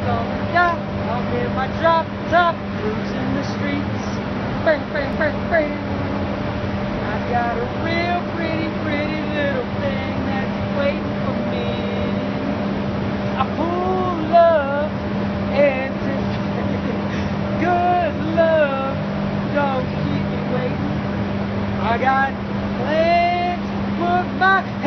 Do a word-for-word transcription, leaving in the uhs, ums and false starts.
gonna die. I'll get my drop top, cruising the streets. Bang, bang, bang, bang. I got a real pretty, pretty little thing that's waiting for me. I pull up and good love, don't keep me waiting. I got plans to put my